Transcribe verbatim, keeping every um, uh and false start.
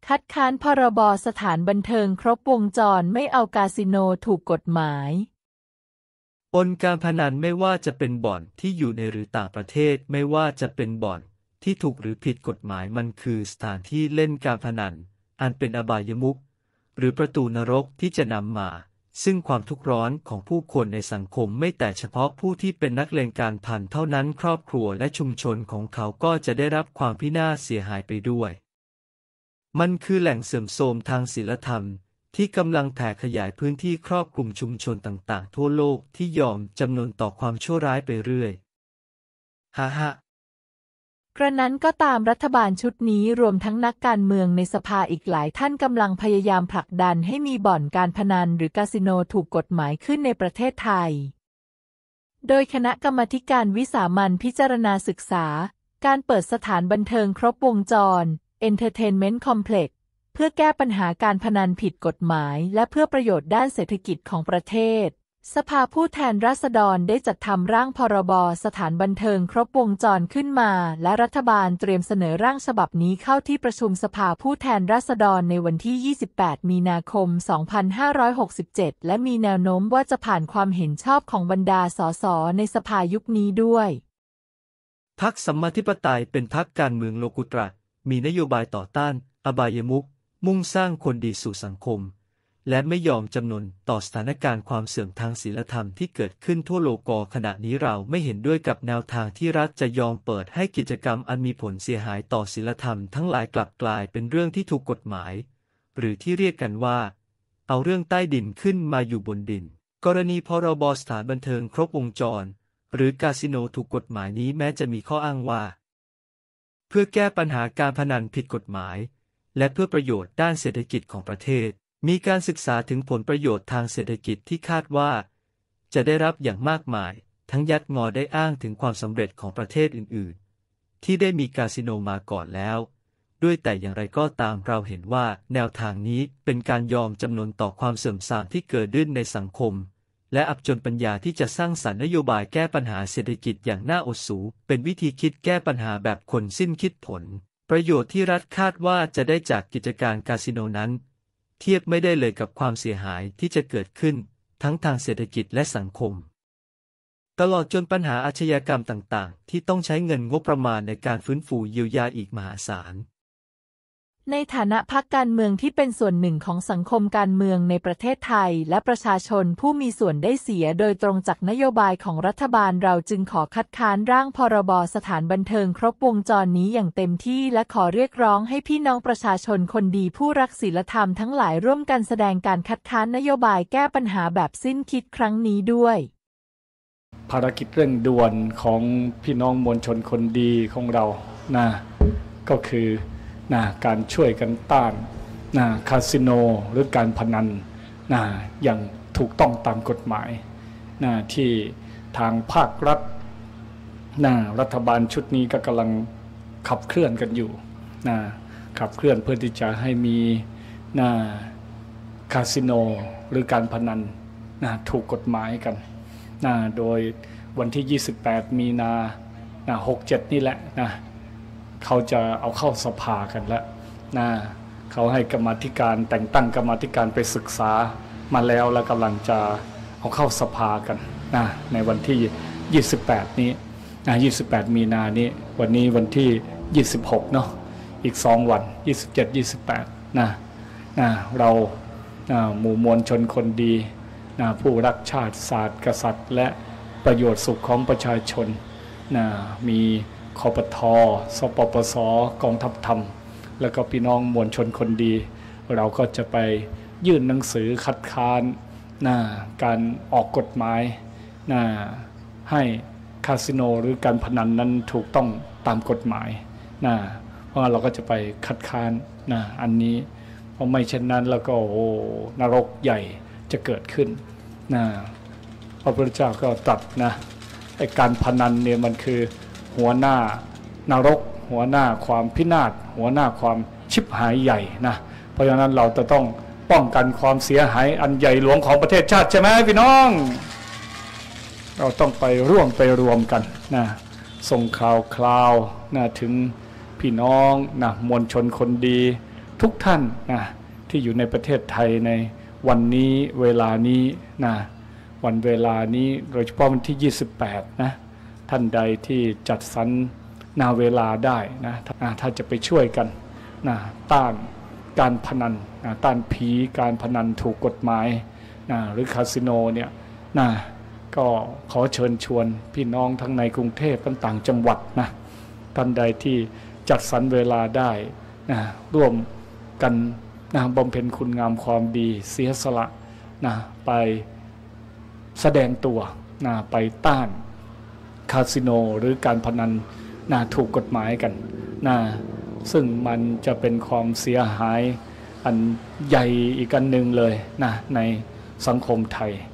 คัดค้านพรบสถานบันเทิงครบวงจรไม่เอาคาสิโนถูกกฎหมายปนการพนันไม่ว่าจะเป็นบ่อนที่อยู่ในหรือต่างประเทศไม่ว่าจะเป็นบ่อนที่ถูกหรือผิดกฎหมายมันคือสถานที่เล่นการพนันอันเป็นอบายมุขหรือประตูนรกที่จะนำมาซึ่งความทุกข์ร้อนของผู้คนในสังคมไม่แต่เฉพาะผู้ที่เป็นนักเลงการพนันเท่านั้นครอบครัวและชุมชนของเขาก็จะได้รับความพินาศเสียหายไปด้วยมันคือแหล่งเสื่อมโทรมทางศีลธรรมที่กำลังแผ่ขยายพื้นที่ครอบคลุมชุมชนต่างๆทั่วโลกที่ยอมจำนนต่อความชั่วร้ายไปเรื่อยฮ่าฮ่ากระนั้นก็ตามรัฐบาลชุดนี้รวมทั้งนักการเมืองในสภาอีกหลายท่านกำลังพยายามผลักดันให้มีบ่อนการพนันหรือคาสิโนถูกกฎหมายขึ้นในประเทศไทยโดยคณะกรรมาธิการวิสามัญพิจารณาศึกษาการเปิดสถานบันเทิงครบวงจร Entertainment Complex เพื่อแก้ปัญหาการพนันผิดกฎหมายและเพื่อประโยชน์ด้านเศรษฐกิจของประเทศสภาผู้แทนราษฎรได้จัดทำร่างพรบสถานบันเทิงครบวงจรขึ้นมาและรัฐบาลเตรียมเสนอร่างฉบับนี้เข้าที่ประชุมสภาผู้แทนราษฎรในวันที่ ยี่สิบแปด มีนาคม สองพันห้าร้อยหกสิบเจ็ด และมีแนวโน้มว่าจะผ่านความเห็นชอบของบรรดาสสในสภายุคนี้ด้วยพรรคสัมมาธิปไตยเป็นพรรคการเมืองโลกุตระมีนโยบายต่อต้านอบายมุขมุ่งสร้างคนดีสู่สังคมและไม่ยอมจำนนต่อสถานการณ์ความเสื่อมทางศีลธรรมที่เกิดขึ้นทั่วโลกขณะนี้เราไม่เห็นด้วยกับแนวทางที่รัฐจะยอมเปิดให้กิจกรรมอันมีผลเสียหายต่อศีลธรรมทั้งหลายกลับกลายเป็นเรื่องที่ถูกกฎหมายหรือที่เรียกกันว่าเอาเรื่องใต้ดินขึ้นมาอยู่บนดินกรณีพรบสถานบันเทิงครบวงจรหรือคาสิโนถูกกฎหมายนี้แม้จะมีข้ออ้างว่าเพื่อแก้ปัญหาการพนันผิดกฎหมายและเพื่อประโยชน์ด้านเศรษฐกิจของประเทศมีการศึกษาถึงผลประโยชน์ทางเศรษฐกิจที่คาดว่าจะได้รับอย่างมากมายทั้งยัดงอได้อ้างถึงความสำเร็จของประเทศอื่นๆที่ได้มีคาสิโนมาก่อนแล้วด้วยแต่อย่างไรก็ตามเราเห็นว่าแนวทางนี้เป็นการยอมจำนนต่อความเสื่อมทรามที่เกิดขึ้นในสังคมและอับจนปัญญาที่จะสร้างสรรค์นโยบายแก้ปัญหาเศรษฐกิจอย่างน่าอดสูเป็นวิธีคิดแก้ปัญหาแบบคนสิ้นคิดผลประโยชน์ที่รัฐคาดว่าจะได้จากกิจการคาสิโนนั้นเทียบไม่ได้เลยกับความเสียหายที่จะเกิดขึ้นทั้งทางเศรษฐกิจและสังคมตลอดจนปัญหาอาชญากรรมต่างๆที่ต้องใช้เงินงบประมาณในการฟื้นฟูเยียวยาอีกมหาศาลในฐานะพรรคการเมืองที่เป็นส่วนหนึ่งของสังคมการเมืองในประเทศไทยและประชาชนผู้มีส่วนได้เสียโดยตรงจากนโยบายของรัฐบาลเราจึงขอคัดค้านร่างพรบสถานบันเทิงครบวงจรนี้อย่างเต็มที่และขอเรียกร้องให้พี่น้องประชาชนคนดีผู้รักศีลธรรมทั้งหลายร่วมกันแสดงการคัดค้านนโยบายแก้ปัญหาแบบสิ้นคิดครั้งนี้ด้วยภารกิจเร่งด่วนของพี่น้องมวลชนคนดีของเรานะก็คือนะการช่วยกันต้านนะคาสิโนหรือการพนันนะอย่างถูกต้องตามกฎหมายนะที่ทางภาครัฐนะรัฐบาลชุดนี้ก็กำลังขับเคลื่อนกันอยู่นะขับเคลื่อนเพื่อที่จะให้มีนะคาสิโนหรือการพนันนะถูกกฎหมายกันนะโดยวันที่ยี่สิบแปดมีนานะหกเจ็ดนี่แหละนะเขาจะเอาเข้าสภากันแล้วนะเขาให้กรรมาธิการแต่งตั้งกรรมาธิการไปศึกษามาแล้วแล้วกำลังจะเอาเข้าสภากันนะในวันที่ยี่สิบแปดนี้นะยี่สิบแปดมีนานี้วันนี้วันที่ยี่สิบหกเนาะอีกสองวันยี่สิบเจ็ด ยี่สิบแปดนะนะเรานะหมู่มวลชนคนดีนะผู้รักชาติศาสตร์กษัตริย์และประโยชน์สุขของประชาชนนะมีคปท.สปปส.กองทัพธรรมแล้วก็พี่น้องมวลชนคนดีเราก็จะไปยื่นหนังสือคัดค้านนะการออกกฎหมายนะให้คาสิโนหรือการพนันนั้นถูกต้องตามกฎหมายนะเพราะเราก็จะไปคัดค้านนะอันนี้เพราะไม่เช่นนั้นแล้วก็โอ้นรกใหญ่จะเกิดขึ้นนะพระพุทธเจ้าก็ตรัสนะไอ้การพนันเนี่ยมันคือหัวหน้านรกหัวหน้าความพินาศหัวหน้าความชิบหายใหญ่นะเพราะฉะนั้นเราจะต้องป้องกันความเสียหายอันใหญ่หลวงของประเทศชาติใช่ไหมพี่น้องเราต้องไปร่วมไปรวมกันนะส่งข่าวคราวนะถึงพี่น้องนะมวลชนคนดีทุกท่านนะที่อยู่ในประเทศไทยในวันนี้เวลานี้นะวันเวลานี้โดยเฉพาะวันที่ยี่สิบแปดนะท่านใดที่จัดสรรนาเวลาได้นะถ้าจะไปช่วยกันนะต้านการพนันนะต้านผีการพนันถูกกฎหมายนะหรือคาสิโนเนี่ยนะก็ขอเชิญชวนพี่น้องทั้งในกรุงเทพและต่างจังหวัดนะท่านใดที่จัดสรรเวลาได้นะร่วมกันนะบำเพ็ญคุณงามความดีเสียสละนะไปแสดงตัวนะไปต้านคาสิโนหรือการพนันนะถูกกฎหมายกันนะซึ่งมันจะเป็นความเสียหายอันใหญ่อีกอันหนึ่งเลยนะในสังคมไทย